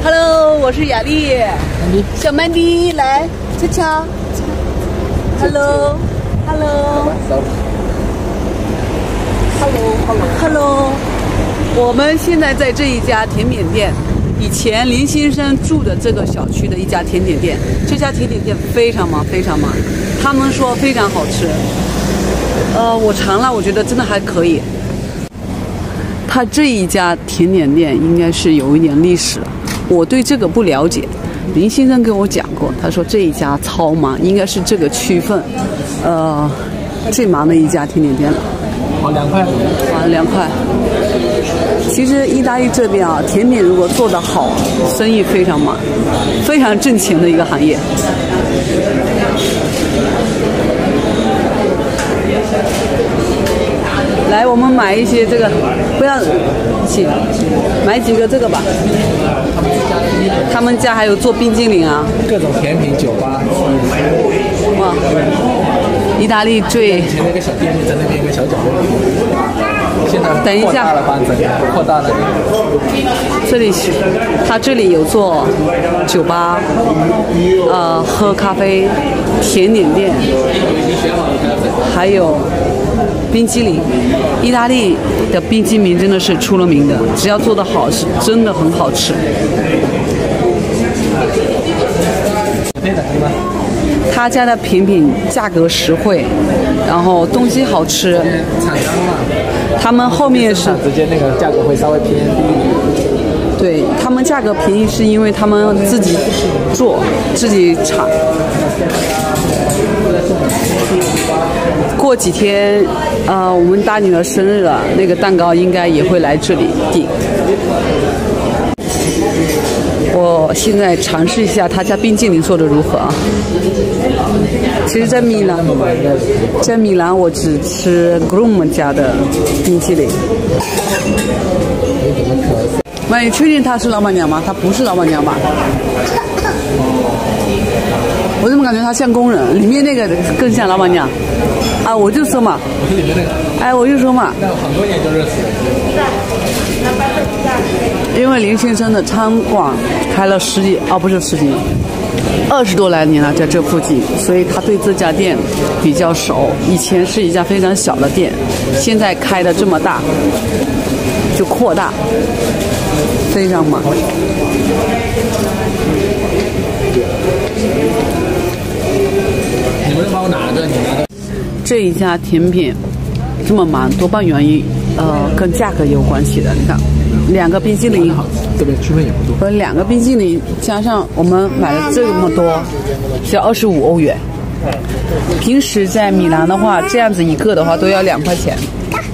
Hello， 我是雅丽。小曼迪来，悄悄。Hello。我们现在在这一家甜点店，以前林先生住的这个小区的一家甜点店。这家甜点店非常忙，他们说非常好吃。我尝了，我觉得真的还可以。他这一家甜点店应该是有一点历史了，我对这个不了解。林先生跟我讲过，他说这一家超忙，应该是这个区份，最忙的一家甜点店了。 2块。 2块。其实意大利这边啊，甜点如果做得好，生意非常忙，非常挣钱的一个行业。来，我们买一些这个，不要请，买几个这个吧。他们家还有做冰激凌啊， 各种甜品酒吧。 哇，意大利最以前那个小店面在那边一个小角落，现在等一下扩大了。 这里是，他这里有做酒吧，喝咖啡、甜点店，还有冰激凌。意大利的冰激凌真的是出了名的，只要做得好，是真的很好吃。他家的甜品价格实惠，然后东西好吃。他们后面是直接那个价格会稍微偏低一点。 对，他们价格便宜是因为他们自己做，自己产。过几天，我们大女儿生日了，那个蛋糕应该也会来这里订。我现在尝试一下他家冰淇淋做的如何啊？其实，在米兰我只吃 Groom 家的冰淇淋。妈，你确定她是老板娘吗？她不是老板娘吧？我怎么感觉她像工人？里面那个更像老板娘。啊，我就说嘛。 里面那个。 哎，我就说嘛。 那很多年就认识了。 因为林先生的餐馆开了20多来年了，在这附近，所以他对这家店比较熟。以前是一家非常小的店，现在开的这么大，就扩大，非常忙。 你们帮我拿着，你拿着。 这一家甜品这么忙，多半原因跟价格有关系的。你看，2个冰激凌， 这边区分也不多。 和2个冰激凌加上我们买了这么多，是要25欧元。平时在米兰的话，这样子一个的话都要2块钱。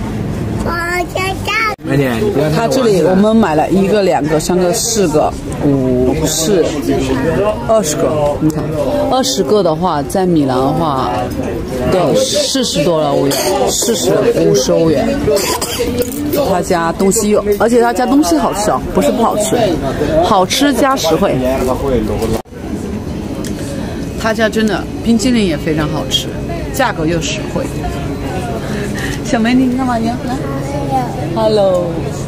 美女，你不要。 他这里我们买了1个、2个、3个、4个、5、4、20个。你看，20个的话，在米兰的话，要40多了欧元，50欧元。他家东西而且他家东西好吃啊，不是不好吃，好吃加实惠。他家真的冰淇淋也非常好吃，价格又实惠。小美女干嘛呀？来 ，Hello。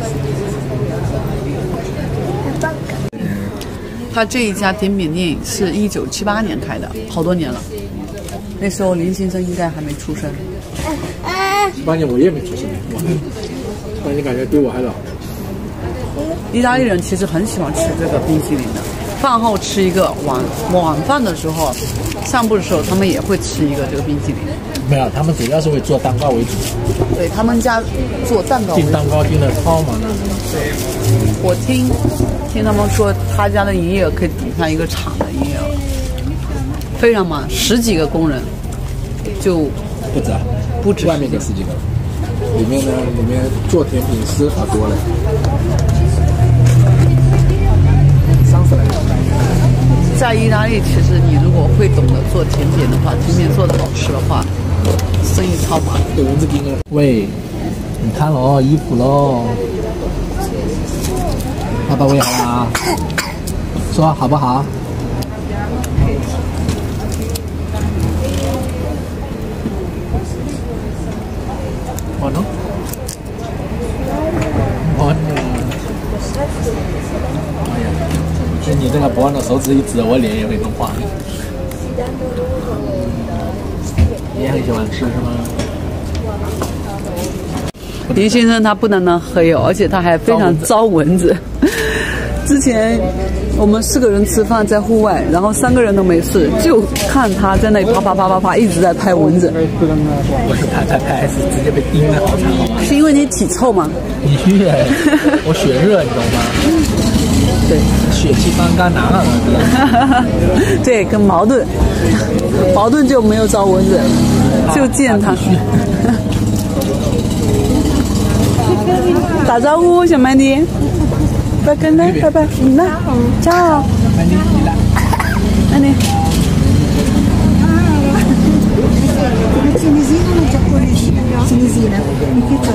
他这一家甜品店是1978年开的，好多年了。那时候林先生应该还没出生。 18年我也没出生，但你感觉比我还老。 意大利人其实很喜欢吃这个冰淇淋的，饭后吃一个，晚饭的时候，散步的时候他们也会吃一个这个冰淇淋。 没有，他们主要是会做蛋糕为主。 对，他们家做蛋糕。 订蛋糕订的超忙的。 我听他们说，他家的营业额可以抵上一个厂的营业额，非常忙，10几个工人，就不止外面就10几个，里面做甜品师好多了。30来个。 在意大利，其实你如果会懂得做甜点的话，甜点做的好吃的话，生意超忙。 对，蚊子叮了。喂，你看喽，衣服喽。爸爸喂好了啊，说好不好？我呢？我呢？哎呀。 你这个不按照手指一指，我脸也会弄花。你也很喜欢吃是吗？ 林先生他不单单黑哦，而且他还非常招蚊子。之前我们4个人吃饭在户外，然后3个人都没事，就看他在那里啪啪啪啪啪一直在拍蚊子。 我是拍，还是直接被叮的好惨好吗？ 是因为你体臭吗？ 你我血热，你懂吗？ 对， 血气方刚男儿。 对，跟矛盾就没有招蚊子，就见他。打招呼，小曼迪，拜跟来，拜拜，来，ciao， 曼迪，你来， 曼迪。 Cinesino o giapponese? Cinesina. Mi piace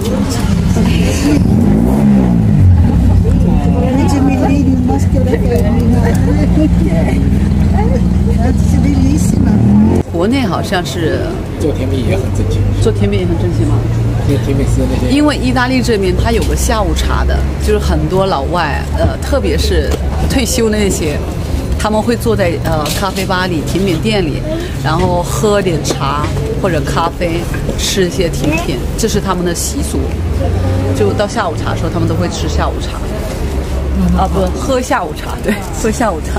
le gemellini, un maschio e una femmina. Grazie, bellissima. 国内好像是做甜品也很挣钱， 做甜品也很挣钱吗？ 甜品是那些。 因为意大利这边它有个下午茶的，就是很多老外，特别是退休的那些，他们会坐在咖啡吧里、甜品店里，然后喝点茶或者咖啡，吃一些甜品，这是他们的习俗。就到下午茶的时候，他们都会吃下午茶。不，喝下午茶，对，喝下午茶。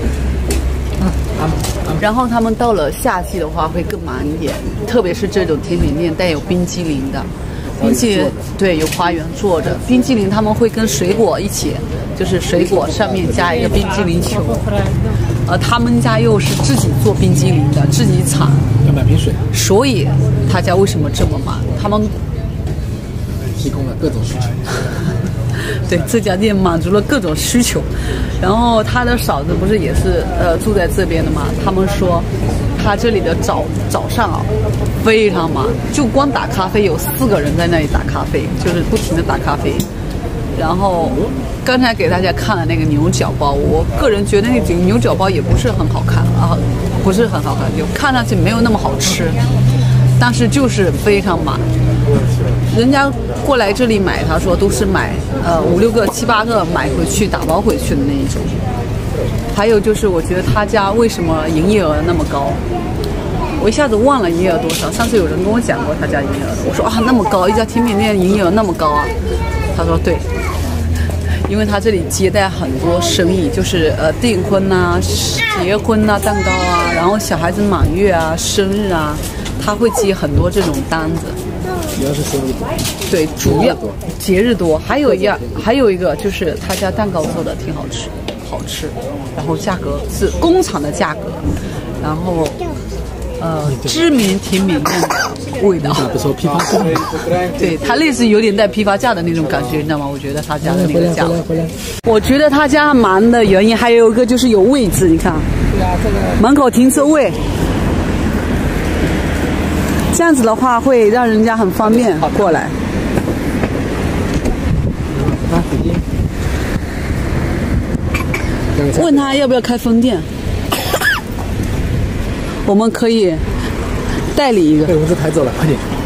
然后他们到了夏季的话会更忙一点，特别是这种甜品店带有冰激凌的，冰淇淋对有花园做着冰激凌，他们会跟水果一起，就是水果上面加一个冰激凌球，他们家又是自己做冰激凌的，自己产， 要买瓶水， 所以他家为什么这么忙？他们提供了各种需求。 对，这家店满足了各种需求。然后他的嫂子不是也是住在这边的嘛？他们说他这里的早上啊非常忙，就光打咖啡有4个人在那里打咖啡，就是不停的打咖啡。然后刚才给大家看了那个牛角包，我个人觉得那个牛角包也不是很好看啊，不是很好看，就看上去没有那么好吃，但是就是非常满。人家过来这里买，他说都是买5、6个、7、8个买回去打包回去的那一种。还有就是，我觉得他家为什么营业额那么高？我一下子忘了营业额多少。上次有人跟我讲过他家营业额，我说啊那么高，一家甜品店营业额那么高啊？他说对，因为他这里接待很多生意，就是订婚啊、结婚啊、蛋糕啊，然后小孩子满月啊、生日啊，他会接很多这种单子。 主要是生日多， 对，主要节日多，还有一个就是他家蛋糕做的挺好吃，然后价格是工厂的价格，然后知名甜品店的味道， 不说批发价， 对，它类似有点带批发价的那种感觉，你知道吗？我觉得他家的那个价，我觉得他家忙的原因还有一个就是有位置，你看，门口停车位。这样子的话会让人家很方便过来。问他要不要开分店，我们可以代理一个。 被蚊子抬走了，快点。